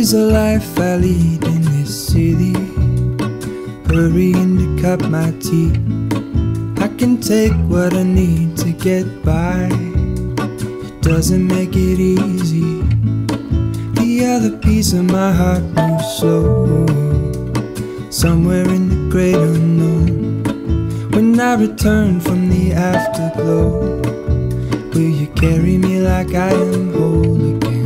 is the life I lead in this city, hurrying to cut my teeth. I can take what I need to get by. It doesn't make it easy. The other piece of my heart moves slow, somewhere in the great unknown. When I return from the afterglow, will you carry me like I am whole again?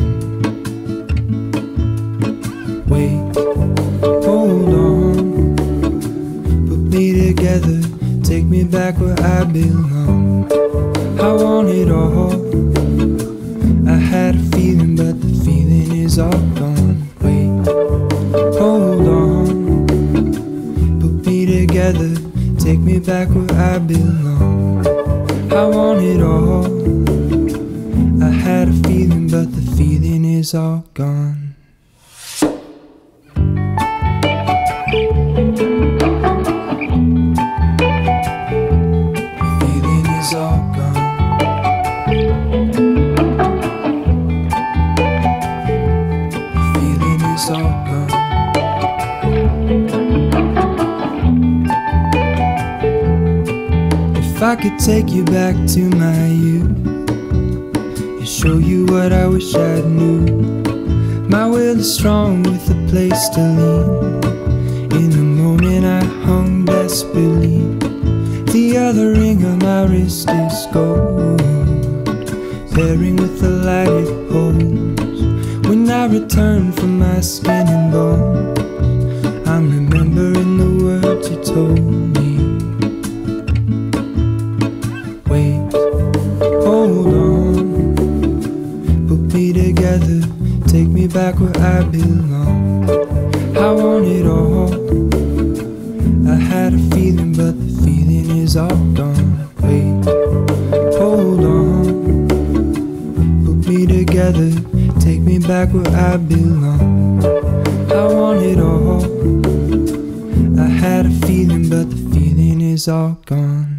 Wait, hold on, put me together, take me back where I belong. I want it all. I had a feeling, but the feeling is all gone. Wait, hold on, put me together, take me back where I belong. I want it all. I had a feeling, but the feeling is all gone. If I could take you back to my youth and show you what I wish I knew, my will is strong with a place to lean. In the moment I hung desperately, the other ring on my wrist is gold, pairing with the light it holds. When I return from my skin and bones, I'm remembering the words you told me. Wait, hold on, put me together, take me back where I belong. I want it all. I had a feeling, but the feeling is all gone. Wait, hold on, put me together, take me back where I belong. I want it all. I had a feeling, but the feeling is all gone.